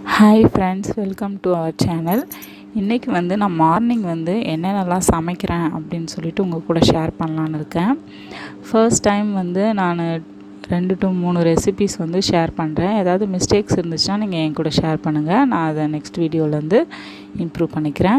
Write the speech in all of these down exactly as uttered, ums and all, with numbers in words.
Hi friends, welcome to our channel. இன்னைக்கு வந்து நான் மார்னிங் வந்து என்னென்னலாம் சமைக்கிறேன் அப்படின்னு சொல்லிட்டு உங்க கூட ஷேர் பண்ணலாம்னு இருக்கேன். ஃபர்ஸ்ட் டைம் வந்து நான் ரெண்டு to மூணு ரெசிபீஸ் வந்து ஷேர் பண்றேன். ஏதாவது மிஸ்டேக்ஸ் இருந்துச்சுனா நீங்க என் கூட ஷேர் பண்ணுங்க. நான் அதை நெக்ஸ்ட் வீடியோல இருந்து இம்ப்ரூவ் பண்ணிக்கிறேன்.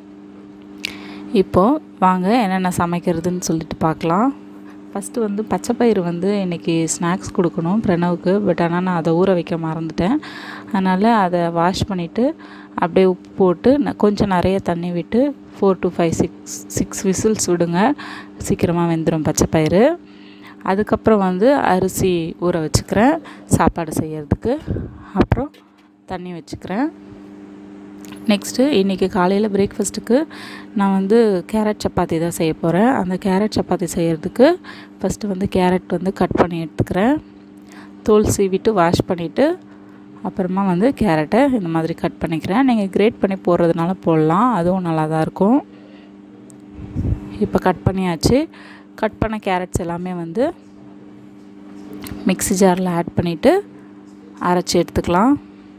இப்போ வாங்க என்னென்ன சமைக்கிறதுன்னு சொல்லிட்டு பார்க்கலாம். ஃபர்ஸ்ட் வந்து பச்சை பயிறு வந்து இன்னைக்கு ஸ்நாக்ஸ் கொடுக்கணும் பிரணவுக்கு. பட் ஆனால் நான் அதை ஊற வைக்க மறந்துட்டேன். அதனால் அதை வாஷ் பண்ணிவிட்டு அப்படியே உப்பு போட்டு கொஞ்சம் நிறைய தண்ணி விட்டு four to five six six whistles விடுங்க. சீக்கிரமாக வெந்துடும் பச்சை பயிறு. அதுக்கப்புறம் வந்து அரிசி ஊற வச்சுக்கிறேன் சாப்பாடு செய்கிறதுக்கு. அப்புறம் தண்ணி வச்சுக்கிறேன். நெக்ஸ்ட்டு இன்றைக்கி காலையில் பிரேக்ஃபாஸ்ட்டுக்கு நான் வந்து கேரட் சப்பாத்தி தான் செய்ய போகிறேன். அந்த கேரட் சப்பாத்தி செய்கிறதுக்கு ஃபஸ்ட்டு வந்து கேரட் வந்து கட் பண்ணி எடுத்துக்கிறேன். தோல் சீவிட்டு வாஷ் பண்ணிவிட்டு அப்புறமா வந்து கேரட்டை இந்த மாதிரி கட் பண்ணிக்கிறேன். நீங்கள் கிரேட் பண்ணி போடுறதுனால போடலாம், அதுவும் நல்லா தான் இருக்கும். இப்போ கட் பண்ணியாச்சு. கட் பண்ண கேரட்ஸ் எல்லாமே வந்து மிக்ஸி ஜாரில் ஆட் பண்ணிவிட்டு அரைச்சி எடுத்துக்கலாம்.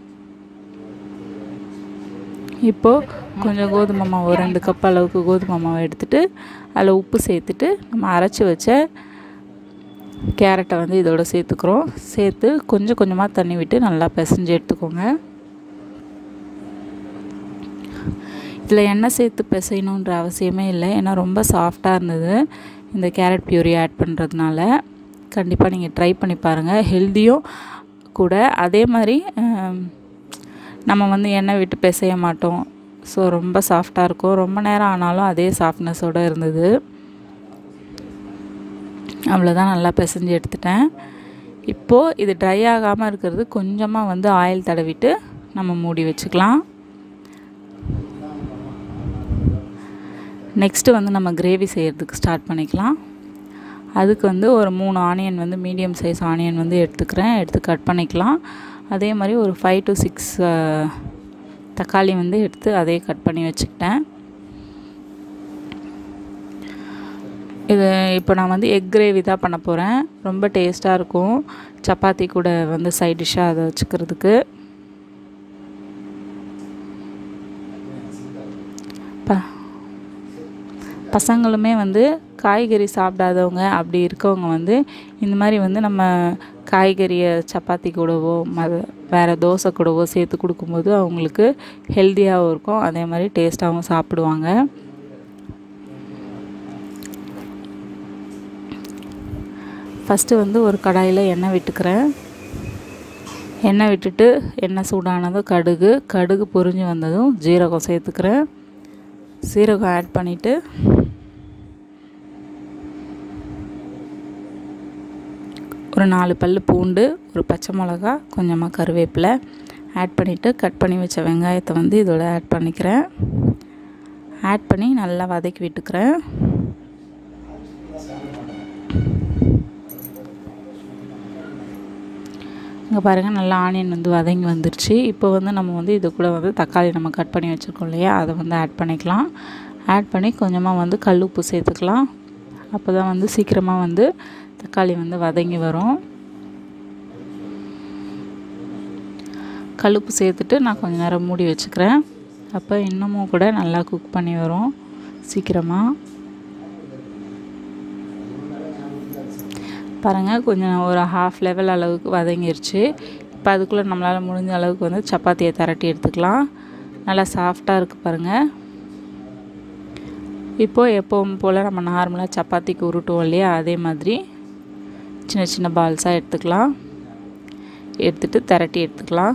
இப்போது கொஞ்சம் கோதுமை மாவு ரெண்டு கப் அளவுக்கு கோதுமை மாவு எடுத்துகிட்டு அதில் உப்பு சேர்த்துட்டு நம்ம அரைச்சி வச்ச கேரட்டை வந்து இதோட சேர்த்துக்கிறோம். சேர்த்து கொஞ்சம் கொஞ்சமாக தண்ணி விட்டு நல்லா பிசைஞ்சு எடுத்துக்கோங்க. இதில் எண்ணெய் சேர்த்து பிசையணுன்ற அவசியமே இல்லை, ஏன்னா ரொம்ப சாஃப்டாக இருந்தது இந்த கேரட் பியூரி ஆட் பண்ணுறதுனால. கண்டிப்பாக நீங்கள் ட்ரை பண்ணி பாருங்கள், ஹெல்த்தியும் கூட. அதே மாதிரி நம்ம வந்து எண்ணெய் விட்டு பிசைய மாட்டோம். ஸோ ரொம்ப சாஃப்டாக இருக்கும். ரொம்ப நேரம் ஆனாலும் அதே சாஃப்ட்னஸோடு இருந்தது. அவ்வளோதான், நல்லா பிசைஞ்சு எடுத்துட்டேன். இப்போது இது ட்ரை ஆகாமல் இருக்கிறது கொஞ்சமாக வந்து ஆயில் தடவிட்டு நம்ம மூடி வச்சுக்கலாம். நெக்ஸ்ட்டு வந்து நம்ம கிரேவி செய்கிறதுக்கு ஸ்டார்ட் பண்ணிக்கலாம். அதுக்கு வந்து ஒரு மூணு ஆனியன் வந்து மீடியம் சைஸ் ஆனியன் வந்து எடுத்துக்கிறேன். எடுத்து கட் பண்ணிக்கலாம். அதே மாதிரி ஒரு ஃபைவ் டு சிக்ஸ் தக்காளி வந்து எடுத்து அதே கட் பண்ணி வச்சுக்கிட்டேன். இது இப்போ நான் வந்து எக் கிரேவி தான் பண்ண போகிறேன். ரொம்ப டேஸ்ட்டாக இருக்கும் சப்பாத்தி கூட வந்து சைட் டிஷ்ஷாக அதை வச்சுக்கிறதுக்கு. ப பசங்களுமே வந்து காய்கறி சாப்பிடாதவங்க அப்படி இருக்கவங்க வந்து இந்த மாதிரி வந்து நம்ம காய்கறியை சப்பாத்தி கூடவோ மத வேறு தோசை கூடவோ சேர்த்து கொடுக்கும்போது அவங்களுக்கு ஹெல்த்தியாகவும் இருக்கும், அதே மாதிரி டேஸ்ட்டாகவும் சாப்பிடுவாங்க. ஃபஸ்ட்டு வந்து ஒரு கடாயில் எண்ணெய் விட்டுக்கிறேன். எண்ணெய் விட்டுட்டு எண்ணெய் சூடானதும் கடுகு கடுகு பொரிஞ்சு வந்ததும் ஜீரகம் சேர்த்துக்கிறேன். சீரகம் ஆட் பண்ணிவிட்டு ஒரு நாலு பல் பூண்டு, ஒரு பச்சை மிளகா, கொஞ்சமாக கருவேப்பிலை ஆட் பண்ணிவிட்டு கட் பண்ணி வச்ச வெங்காயத்தை வந்து இதோட ஆட் பண்ணிக்கிறேன். ஆட் பண்ணி நல்லா வதக்கி விட்டுக்கிறேன். இங்கே பாருங்கள், நல்லா ஆனியன் வந்து வதங்கி வந்துருச்சு. இப்போ வந்து நம்ம வந்து இது கூட வந்து தக்காளி நம்ம கட் பண்ணி வச்சுருக்கோம் இல்லையா, அதை வந்து ஆட் பண்ணிக்கலாம். ஆட் பண்ணி கொஞ்சமாக வந்து கல் உப்பு சேர்த்துக்கலாம். அப்போ தான் வந்து சீக்கிரமாக வந்து தக்காளி வந்து வதங்கி வரும். கல்லுப்பு சேர்த்துட்டு நான் கொஞ்சம் நேரம் மூடி வச்சுக்கிறேன். அப்போ இன்னமும் கூட நல்லா குக் பண்ணி வரும் சீக்கிரமாக. பாருங்கள், கொஞ்சம் ஒரு ஹாஃப் லெவல் அளவுக்கு வதங்கிருச்சு. இப்போ அதுக்குள்ளே நம்மளால் முடிஞ்ச அளவுக்கு வந்து சப்பாத்தியை திரட்டி எடுத்துக்கலாம். நல்லா சாஃப்டாக இருக்குது பாருங்கள். இப்போது எப்பவும் போல் நம்ம நார்மலாக சப்பாத்திக்கு உருட்டுவோம் இல்லையா, அதே மாதிரி சின்ன சின்ன பால்ஸாக எடுத்துக்கலாம். எடுத்துகிட்டு திரட்டி எடுத்துக்கலாம்.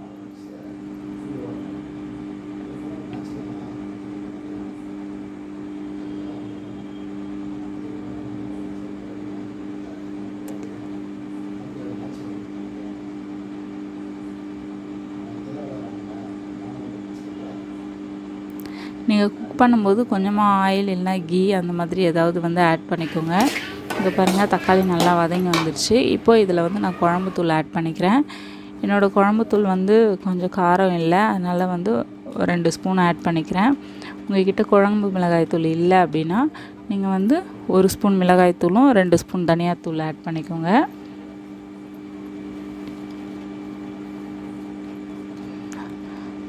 நீங்கள் குக் பண்ணும்போது கொஞ்சமாக ஆயில் இல்லைனா கீ அந்த மாதிரி ஏதாவது வந்து ஆட் பண்ணிக்கோங்க. இங்கே பாருங்கள், தக்காளி நல்லா வதங்கி வந்துடுச்சு. இப்போது இதில் வந்து நான் குழம்புத்தூள் ஆட் பண்ணிக்கிறேன். என்னோடய குழம்புத்தூள் வந்து கொஞ்சம் காரம் இல்லை, அதனால் வந்து ரெண்டு ஸ்பூன் ஆட் பண்ணிக்கிறேன். உங்கள்கிட்ட குழம்பு மிளகாய்த்தூள் இல்லை அப்படின்னா நீங்கள் வந்து ஒரு ஸ்பூன் மிளகாய்த்தூளும் ரெண்டு ஸ்பூன் தனியாத்தூள் ஆட் பண்ணிக்கோங்க.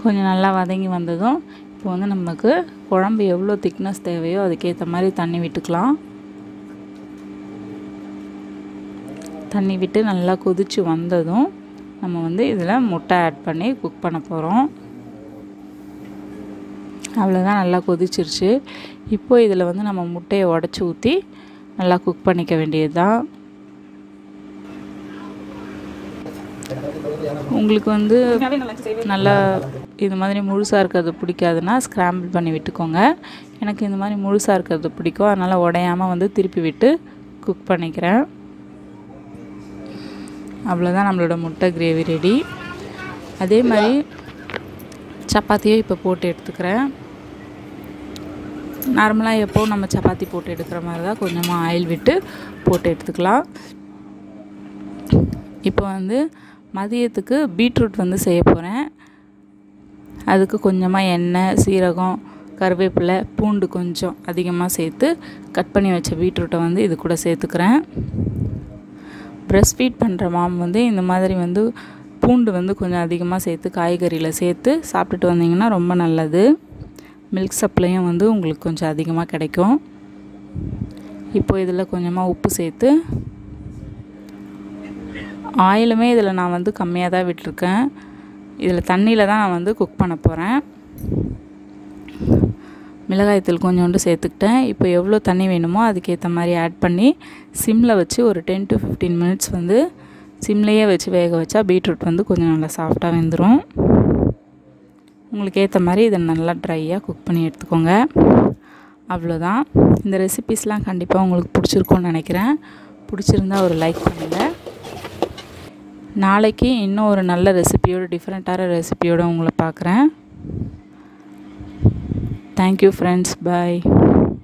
கொஞ்சம் நல்லா வதங்கி வந்ததும் இப்போ வந்து நமக்கு குழம்பு எவ்வளோ திக்னஸ் தேவையோ அதுக்கேற்ற மாதிரி தண்ணி விட்டுக்கலாம். தண்ணி விட்டு நல்லா கொதித்து வந்ததும் நம்ம வந்து இதில் முட்டை ஆட் பண்ணி குக் பண்ண போகிறோம். அவ்வளோதான், நல்லா கொதிச்சிருச்சு. இப்போ இதில் வந்து நம்ம முட்டையை உடச்சி ஊற்றி நல்லா குக் பண்ணிக்க வேண்டியது தான். உங்களுக்கு வந்து நல்லா இது மாதிரி முழுசாக இருக்கிறது பிடிக்காதுன்னா ஸ்க்ராம்பிள் பண்ணி விட்டுக்கோங்க. எனக்கு இந்த மாதிரி முழுசாக இருக்கிறது பிடிக்கும், அதனால் உடையாமல் வந்து திருப்பி விட்டு குக் பண்ணிக்கிறேன். அவ்வளோதான், நம்மளோட முட்டை கிரேவி ரெடி. அதே மாதிரி சப்பாத்தியை இப்போ போட்டு எடுத்துக்கிறேன். நார்மலாக எப்போவும் நம்ம சப்பாத்தி போட்டு எடுக்கிற மாதிரி தான் கொஞ்சமாக ஆயில் விட்டு போட்டு எடுத்துக்கலாம். இப்போ வந்து மதியத்துக்கு பீட்ரூட் வந்து செய்ய போகிறேன். அதுக்கு கொஞ்சமாக எண்ணெய், சீரகம், கருவேப்பிலை, பூண்டு கொஞ்சம் அதிகமாக சேர்த்து கட் பண்ணி வச்ச பீட்ரூட்டை வந்து இது கூட சேர்த்துக்கிறேன். ப்ரெஸ்ட் ஃபீட் பண்ணுற மாம் வந்து இந்த மாதிரி வந்து பூண்டு வந்து கொஞ்சம் அதிகமாக சேர்த்து காய்கறியில் சேர்த்து சாப்பிட்டுட்டு வந்தீங்கன்னா ரொம்ப நல்லது. மில்க் சப்ளையும் வந்து உங்களுக்கு கொஞ்சம் அதிகமாக கிடைக்கும். இப்போ இதில் கொஞ்சமாக உப்பு சேர்த்து, ஆயிலுமே இதில் நான் வந்து கம்மியாக தான் விட்டுருக்கேன். இதில் தண்ணியில் தான் நான் வந்து குக் பண்ண போகிறேன். மிளகாய்த்தூள் கொஞ்சோண்டு சேர்த்துக்கிட்டேன். இப்போ எவ்வளோ தண்ணி வேணுமோ அதுக்கேற்ற மாதிரி ஆட் பண்ணி சிம்மில் வச்சு ஒரு டென் டு ஃபிஃப்டீன் மினிட்ஸ் வந்து சிம்லேயே வச்சு வேக வச்சா பீட்ரூட் வந்து கொஞ்சம் நல்லா சாஃப்டாக வெந்துடும். உங்களுக்கு ஏற்ற மாதிரி இதை நல்லா ட்ரையாக குக் பண்ணி எடுத்துக்கோங்க. அவ்வளோதான். இந்த ரெசிபீஸ்லாம் கண்டிப்பாக உங்களுக்கு பிடிச்சிருக்கும்னு நினைக்கிறேன். பிடிச்சிருந்தா ஒரு லைக் பண்ணுங்கள். நாளைக்கு இன்னும் ஒரு நல்ல ரெசிபியோட, டிஃப்ரெண்ட்டான ரெசிபியோடு உங்களை பார்க்குறேன். தேங்க்யூ ஃப்ரெண்ட்ஸ், பாய்.